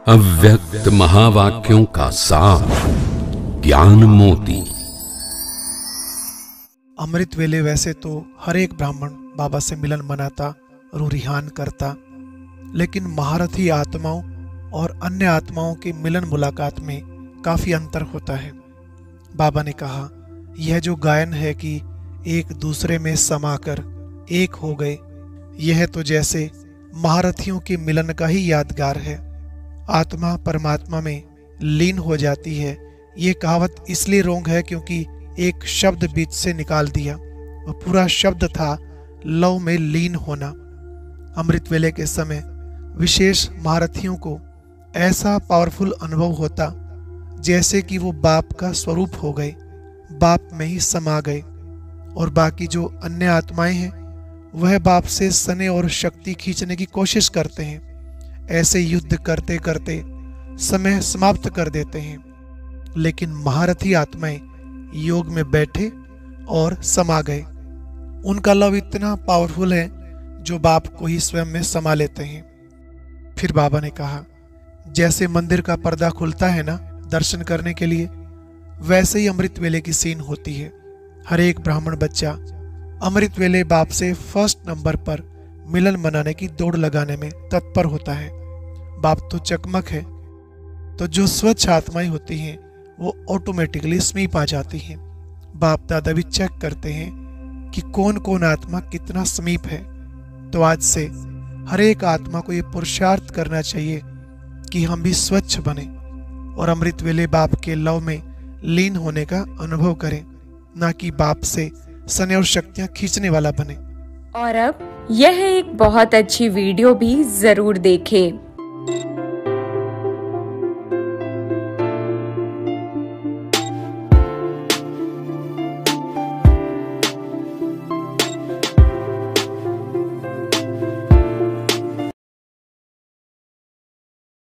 अव्यक्त महावाक्यों का सार, ज्ञान मोती। अमृत वेले वैसे तो हर एक ब्राह्मण बाबा से मिलन मनाता, रूरिहान करता, लेकिन महारथी आत्माओं और अन्य आत्माओं की मिलन मुलाकात में काफी अंतर होता है। बाबा ने कहा, यह जो गायन है कि एक दूसरे में समाकर एक हो गए, यह तो जैसे महारथियों के मिलन का ही यादगार है। आत्मा परमात्मा में लीन हो जाती है। ये कहावत इसलिए रोंग है क्योंकि एक शब्द बीच से निकाल दिया। वह पूरा शब्द था लव में लीन होना। अमृत वेले के समय विशेष महारथियों को ऐसा पावरफुल अनुभव होता जैसे कि वो बाप का स्वरूप हो गए, बाप में ही समा गए, और बाकी जो अन्य आत्माएं हैं वह बाप से सने और शक्ति खींचने की कोशिश करते हैं। ऐसे युद्ध करते करते समय समाप्त कर देते हैं, लेकिन महारथी आत्माएं योग में बैठे और समा गए। उनका लव इतना पावरफुल है जो बाप को ही स्वयं में समा लेते हैं। फिर बाबा ने कहा, जैसे मंदिर का पर्दा खुलता है ना दर्शन करने के लिए, वैसे ही अमृत वेले की सीन होती है। हर एक ब्राह्मण बच्चा अमृत वेले बाप से फर्स्ट नंबर पर मिलन मनाने की दौड़ लगाने में तत्पर होता है। बाप तो चकमक है, तो जो स्वच्छ आत्माएं होती हैं वो ऑटोमेटिकली समीप आ जाती हैं। बाप दादा भी चेक करते हैं कि कौन कौन आत्मा कितना समीप है। तो आज से हर एक आत्मा को ये पुरुषार्थ करना चाहिए कि हम भी स्वच्छ बने और अमृत वेले बाप के लव में लीन होने का अनुभव करें, ना कि बाप से सने और शक्तियां खींचने वाला बने। और अब यह एक बहुत अच्छी वीडियो भी जरूर देखें।